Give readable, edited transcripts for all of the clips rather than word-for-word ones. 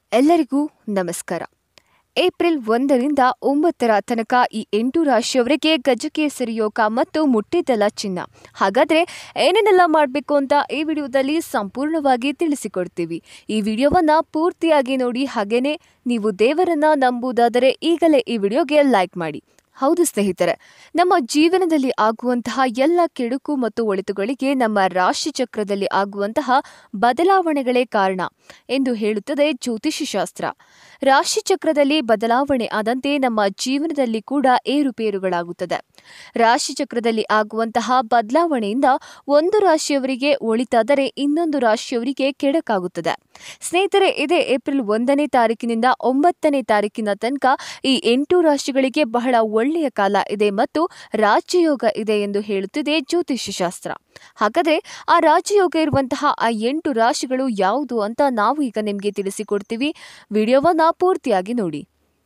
ಎಲ್ಲರಿಗೂ ನಮಸ್ಕಾರ. ಏಪ್ರಿಲ್ 1ರಿಂದ 9ರ ತನಕ ಈ 8 ರಾಶಿಯವರಿಗೆ ಗಜಕೇಸರಿ ಯೋಗ ಮತ್ತು ಮುಟ್ಟಿದ್ದಲ ಚಿನ್ನ. ಹಾಗಾದರೆ ಏನೇನೆಲ್ಲ ಮಾಡಬೇಕು ಅಂತ ಈ ವಿಡಿಯೋದಲ್ಲಿ ಸಂಪೂರ್ಣವಾಗಿ ತಿಳಿಸಿಕೊಡ್ತೀವಿ. ಈ ವಿಡಿಯೋವನ್ನು ಪೂರ್ತಿಯಾಗಿ ನೋಡಿ. ಹಾಗೆಯೇ ನೀವು ದೇವರನ್ನ ನಂಬುವುದಾದರೆ ಈಗಲೇ ಈ ವಿಡಿಯೋಗೆ ಲೈಕ್ ಮಾಡಿ. ಹೌದು ಸ್ನೇಹಿತರೆ, ನಮ್ಮ ಜೀವನದಲ್ಲಿ ಆಗುವಂತಹ ಎಲ್ಲ ಕೆಡುಕು ಮತ್ತು ಒಳಿತುಗಳಿಗೆ ನಮ್ಮ ರಾಶಿ ಚಕ್ರದಲ್ಲಿ ಆಗುವಂತಹ ಬದಲಾವಣೆಗಳೇ ಕಾರಣ ಎಂದು ಹೇಳುತ್ತದೆ ಜ್ಯೋತಿಷ್ಯ ಶಾಸ್ತ್ರ. ರಾಶಿ ಚಕ್ರದಲ್ಲಿ ಬದಲಾವಣೆ ಆದಂತೆ ನಮ್ಮ ಜೀವನದಲ್ಲಿ ಕೂಡ ಏರುಪೇರುಗಳಾಗುತ್ತದೆ. ರಾಶಿ ಚಕ್ರದಲ್ಲಿ ಆಗುವಂತಹ ಬದಲಾವಣೆಯಿಂದ ಒಂದು ರಾಶಿಯವರಿಗೆ ಒಳಿತಾದರೆ ಇನ್ನೊಂದು ರಾಶಿಯವರಿಗೆ ಕೆಡಕಾಗುತ್ತದೆ. ಸ್ನೇಹಿತರೆ, ಇದೇ ಏಪ್ರಿಲ್ 1ನೇ ತಾರೀಕಿನಿಂದ 9ನೇ ತಾರೀಕಿನ ತನಕ ಈ 8 ರಾಶಿಗಳಿಗೆ ಬಹಳ ಒಳ್ಳೆಯ ಕಾಲ ಇದೆ ಮತ್ತು ರಾಜಯೋಗ ಇದೆ ಎಂದು ಹೇಳುತ್ತಿದೆ ಜ್ಯೋತಿಷ್ಯ ಶಾಸ್ತ್ರ. ಹಾಗಾದರೆ ಆ ರಾಜಯೋಗ ಇರುವಂತಹ ಆ 8 ರಾಶಿಗಳು ಯಾವುದು ಅಂತ ನಾವು ಈಗ ನಿಮಗೆ ತಿಳಿಸಿಕೊಡ್ತೀವಿ. ವಿಡಿಯೋವನ್ನ ಪೂರ್ತಿಯಾಗಿ ನೋಡಿ.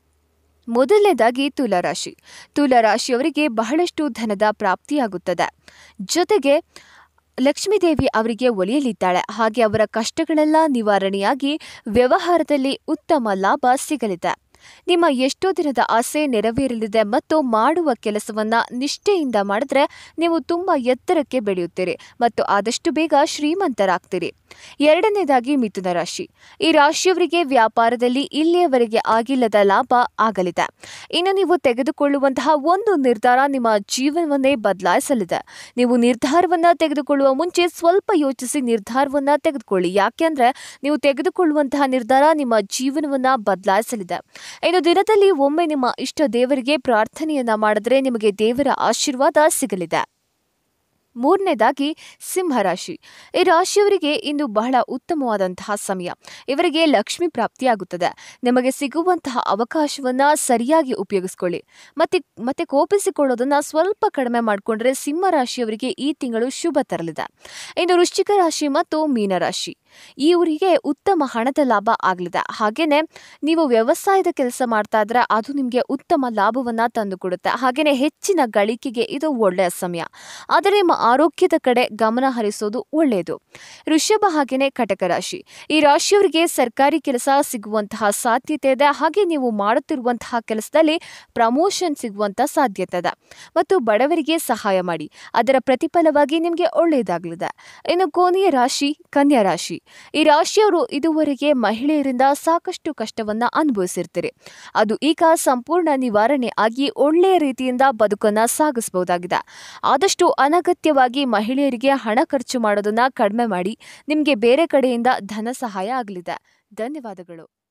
ಮೊದಲನೇದಾಗಿ ತುಲಾರಾಶಿ. ತುಲಾರಾಶಿಯವರಿಗೆ ಬಹಳಷ್ಟು ಧನದ ಪ್ರಾಪ್ತಿಯಾಗುತ್ತದೆ. ಜೊತೆಗೆ ಲಕ್ಷ್ಮೀದೇವಿ ಅವರಿಗೆ ಒಲಿಯಲಿದ್ದಾಳೆ. ಹಾಗೆ ಅವರ ಕಷ್ಟಗಳೆಲ್ಲ ನಿವಾರಣೆಯಾಗಿ ವ್ಯವಹಾರದಲ್ಲಿ ಉತ್ತಮ ಲಾಭ ಸಿಗಲಿದೆ. ನಿಮ್ಮ ಎಷ್ಟೋ ದಿನದ ಆಸೆ ನೆರವೇರಲಿದೆ ಮತ್ತು ಮಾಡುವ ಕೆಲಸವನ್ನ ನಿಷ್ಠೆಯಿಂದ ಮಾಡಿದ್ರೆ ನೀವು ತುಂಬಾ ಎತ್ತರಕ್ಕೆ ಬೆಳೆಯುತ್ತೀರಿ ಮತ್ತು ಆದಷ್ಟು ಬೇಗ ಶ್ರೀಮಂತರಾಗ್ತೀರಿ. ಎರಡನೇದಾಗಿ ಮಿಥುನ ರಾಶಿ. ಈ ರಾಶಿಯವರಿಗೆ ವ್ಯಾಪಾರದಲ್ಲಿ ಇಲ್ಲಿಯವರೆಗೆ ಆಗಿಲ್ಲದ ಲಾಭ ಆಗಲಿದೆ. ಇನ್ನು ನೀವು ತೆಗೆದುಕೊಳ್ಳುವಂತಹ ಒಂದು ನಿರ್ಧಾರ ನಿಮ್ಮ ಜೀವನವನ್ನೇ ಬದಲಾಯಿಸಲಿದೆ. ನೀವು ನಿರ್ಧಾರವನ್ನ ತೆಗೆದುಕೊಳ್ಳುವ ಮುಂಚೆ ಸ್ವಲ್ಪ ಯೋಚಿಸಿ ನಿರ್ಧಾರವನ್ನ ತೆಗೆದುಕೊಳ್ಳಿ. ಯಾಕೆಂದ್ರೆ ನೀವು ತೆಗೆದುಕೊಳ್ಳುವಂತಹ ನಿರ್ಧಾರ ನಿಮ್ಮ ಜೀವನವನ್ನ ಬದಲಾಯಿಸಲಿದೆ. ಇನ್ನು ದಿನದಲ್ಲಿ ಒಮ್ಮೆ ನಿಮ್ಮ ಇಷ್ಟ ದೇವರಿಗೆ ಪ್ರಾರ್ಥನೆಯನ್ನ ಮಾಡಿದ್ರೆ ನಿಮಗೆ ದೇವರ ಆಶೀರ್ವಾದ ಸಿಗಲಿದೆ. ಮೂರನೇದಾಗಿ ಸಿಂಹರಾಶಿ. ಈ ರಾಶಿಯವರಿಗೆ ಇಂದು ಬಹಳ ಉತ್ತಮವಾದಂತಹ ಸಮಯ. ಇವರಿಗೆ ಲಕ್ಷ್ಮಿ ಪ್ರಾಪ್ತಿಯಾಗುತ್ತದೆ. ನಿಮಗೆ ಸಿಗುವಂತಹ ಅವಕಾಶವನ್ನ ಸರಿಯಾಗಿ ಉಪಯೋಗಿಸ್ಕೊಳ್ಳಿ. ಮತ್ತೆ ಕೋಪಿಸಿಕೊಳ್ಳೋದನ್ನ ಸ್ವಲ್ಪ ಕಡಿಮೆ ಮಾಡಿಕೊಂಡ್ರೆ ಸಿಂಹರಾಶಿಯವರಿಗೆ ಈ ತಿಂಗಳು ಶುಭ ತರಲಿದೆ. ಇನ್ನು ವೃಶ್ಚಿಕ ರಾಶಿ ಮತ್ತು ಮೀನರಾಶಿ, ಇವರಿಗೆ ಉತ್ತಮ ಹಣದ ಲಾಭ ಆಗಲಿದೆ. ಹಾಗೇನೆ ನೀವು ವ್ಯವಸಾಯದ ಕೆಲಸ ಮಾಡ್ತಾ ಇದ್ರೆ ಅದು ನಿಮಗೆ ಉತ್ತಮ ಲಾಭವನ್ನ ತಂದುಕೊಡುತ್ತೆ. ಹಾಗೇನೆ ಹೆಚ್ಚಿನ ಗಳಿಕೆಗೆ ಇದು ಒಳ್ಳೆಯ ಸಮಯ. ಆದರೆ ನಿಮ್ಮ ಆರೋಗ್ಯದ ಕಡೆ ಗಮನ ಹರಿಸೋದು ಒಳ್ಳೆಯದು. ಋಷಭ ಹಾಗೇನೆ ಕಟಕ ರಾಶಿ. ಈ ರಾಶಿಯವರಿಗೆ ಸರ್ಕಾರಿ ಕೆಲಸ ಸಿಗುವಂತಹ ಸಾಧ್ಯತೆ ಇದೆ. ಹಾಗೆ ನೀವು ಮಾಡುತ್ತಿರುವಂತಹ ಕೆಲಸದಲ್ಲಿ ಪ್ರಮೋಷನ್ ಸಿಗುವಂತಹ ಸಾಧ್ಯತೆ ಇದೆ ಮತ್ತು ಬಡವರಿಗೆ ಸಹಾಯ ಮಾಡಿ. ಅದರ ಪ್ರತಿಫಲವಾಗಿ ನಿಮಗೆ ಒಳ್ಳೆಯದಾಗಲಿದೆ. ಇನ್ನು ಕೊನೆಯ ರಾಶಿ ಕನ್ಯಾ ರಾಶಿ. ಈ ರಾಶಿಯವರು ಇದುವರೆಗೆ ಮಹಿಳೆಯರಿಂದ ಸಾಕಷ್ಟು ಕಷ್ಟವನ್ನ ಅನುಭವಿಸಿರ್ತೀರಿ. ಅದು ಈಗ ಸಂಪೂರ್ಣ ನಿವಾರಣೆ ಆಗಿ ಒಳ್ಳೆಯ ರೀತಿಯಿಂದ ಬದುಕನ್ನ ಸಾಗಿಸಬಹುದಾಗಿದೆ. ಆದಷ್ಟು ಅನಗತ್ಯವಾಗಿ ಮಹಿಳೆಯರಿಗೆ ಹಣ ಖರ್ಚು ಮಾಡೋದನ್ನ ಕಡಿಮೆ ಮಾಡಿ. ನಿಮಗೆ ಬೇರೆ ಕಡೆಯಿಂದ ಧನ ಸಹಾಯ ಆಗಲಿದೆ. ಧನ್ಯವಾದಗಳು.